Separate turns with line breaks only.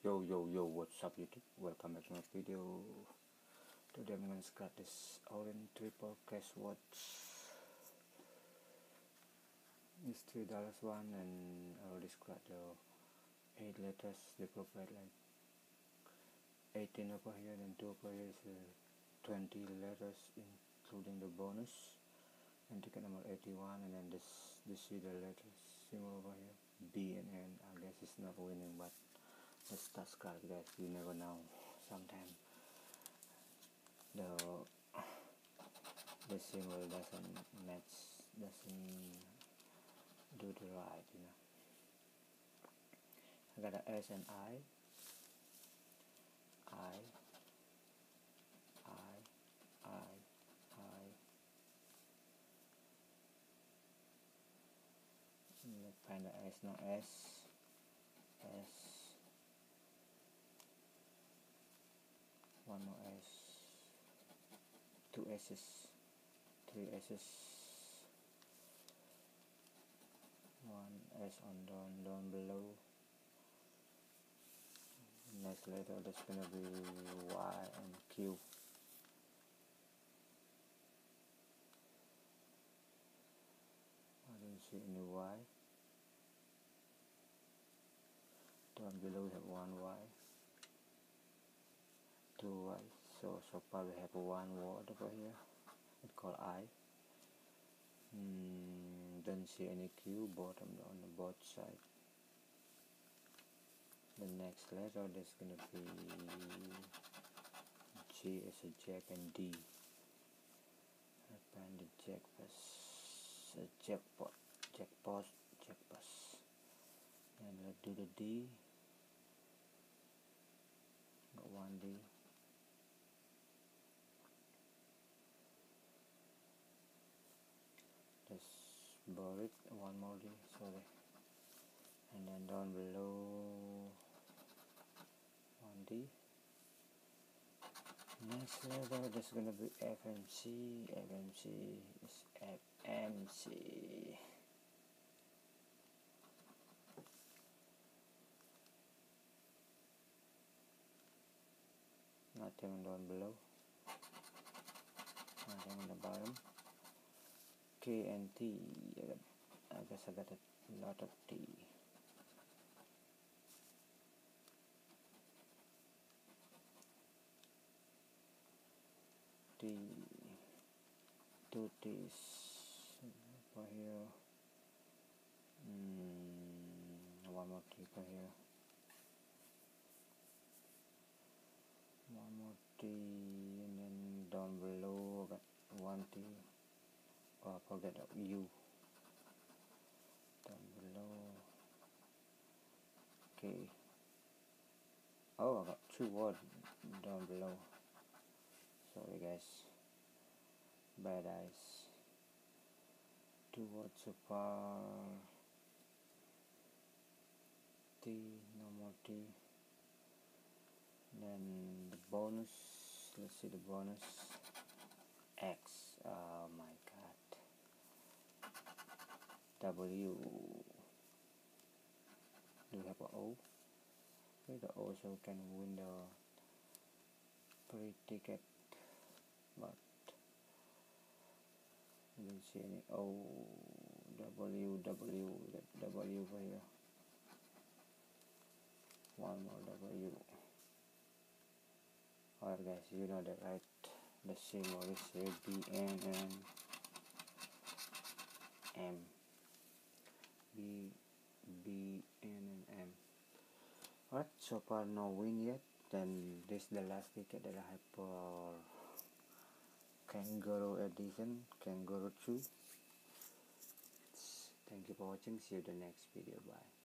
Yo, what's up YouTube? Welcome back to my video. Today I'm gonna scratch this Orange Triple Cash watch. It's $3 one, and I already scratched the 8 letters. They provide like 18 over here, and 2 over here is 20 letters including the bonus. And ticket number 81, and then this is the letters symbol over here, B and N. I guess it's not winning, but let's start scratch, guys. You never know. Sometimes the symbol doesn't match, doesn't do the right, I got a S and I. Let's find the S. No S. One more S. Two S's. Three S's. One S on down below. Next letter that's gonna be Y and Q. I don't see any Y. Down below we have one Y, two Y. So far we have one word over here. It's called I. Don't see any Q bottom on the both side. The next letter that's gonna be G is a jack and D. I find the jack first. A jackpot. And let's do the D. Got one D. Just borrow it. One more D. Sorry. And then down below, one D. Next letter that's gonna be FMC. FMC is FMC. Nothing down below. Nothing on the bottom. K and T. I guess I got a lot of T. Two T's over here. One more T over here. One more T, and then down below I got one T. Oh, I forget the U. Down below. Okay. Oh, I got two words down below. Sorry guys. Bad eyes. Two words so far. T, no more T. Then the bonus. Let's see the bonus. X. Oh my god. W. Do we have an O? Okay, the O, so we can win the free ticket, but I don't see any O. W over here. One more W. Alright guys, you know that, right? The symbol is here, B, N, and M. B, N, and M. Alright, so far no win yet. Then this is the last ticket that I have for Kangaroo edition, Kangaroo 2. Thank you for watching. See you in the next video. Bye.